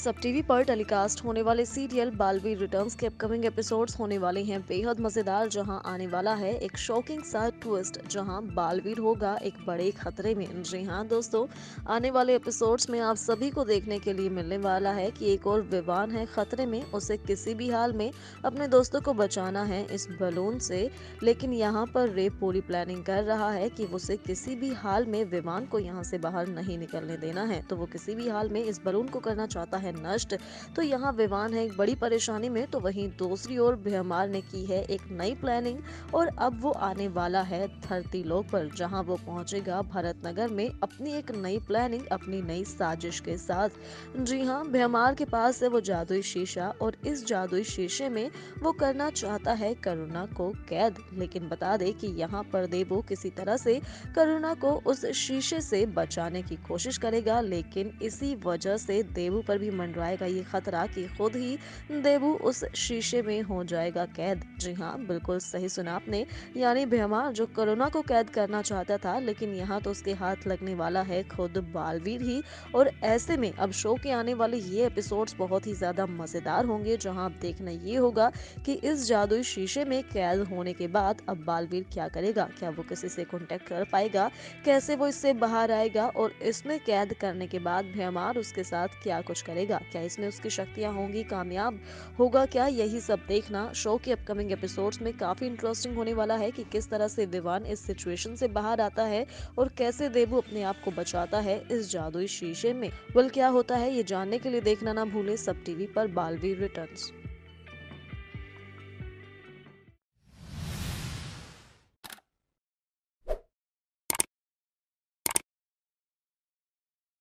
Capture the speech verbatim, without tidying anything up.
सब टीवी पर टेलीकास्ट होने वाले सीरियल बालवीर रिटर्न्स के अपकमिंग एपिसोड्स होने वाले हैं बेहद मजेदार। जहां आने वाला है एक शॉकिंग सा ट्विस्ट, जहां बालवीर होगा एक बड़े खतरे में। जी हां दोस्तों, आने वाले एपिसोड्स में आप सभी को देखने के लिए मिलने वाला है कि एक और विवान है खतरे में। उसे किसी भी हाल में अपने दोस्तों को बचाना है इस बलून से। लेकिन यहाँ पर रे पूरी प्लानिंग कर रहा है कि उसे किसी भी हाल में विवान को यहाँ से बाहर नहीं निकलने देना है। तो वो किसी भी हाल में इस बलून को करना चाहता है नष्ट। तो यहाँ विवान है एक बड़ी परेशानी में, तो वहीं दूसरी ओर भ्रमार ने की है एक नई प्लानिंग और अब वो आने वाला है धरती लोक पर, जहाँ वो पहुंचेगा भरतनगर में अपनी एक नई प्लानिंग, अपनी नई साजिश के साथ। जी हाँ, भ्रमार के पास है वो जादुई शीशा और इस जादुई शीशे में वो करना चाहता है करुणा को कैद। लेकिन बता दे कि यहाँ पर देवू किसी तरह से करुणा को उस शीशे से बचाने की कोशिश करेगा, लेकिन इसी वजह से देवू पर भी मंडराएगा ये खतरा कि खुद ही देवू उस शीशे में हो जाएगा कैद। जी हाँ, बिल्कुल सही सुना आपने। यानी भ्रमार जो करुणा को कैद करना चाहता था, लेकिन यहाँ तो उसके हाथ लगने वाला है खुद बालवीर ही। और ऐसे में अब शो के आने वाले ये एपिसोड्स बहुत ही ज्यादा मजेदार होंगे, जहाँ अब देखना ये होगा कि इस जादुई शीशे में कैद होने के बाद अब बालवीर क्या करेगा। क्या वो किसी से कांटेक्ट कर पाएगा, कैसे वो इससे बाहर आएगा, और इसमें कैद करने के बाद भ्रमार उसके साथ क्या कुछ करेगा, क्या इसमें उसकी शक्तियां होंगी, कामयाब होगा क्या, यही सब देखना शो के अपकमिंग एपिसोड्स में काफी इंटरेस्टिंग होने वाला है कि किस तरह से विवान इस सिचुएशन से बाहर आता है और कैसे देवू अपने आप को बचाता है इस जादुई शीशे में। बल क्या होता है ये जानने के लिए देखना ना भूले सब टीवी पर बालवीर रिटर्न्स।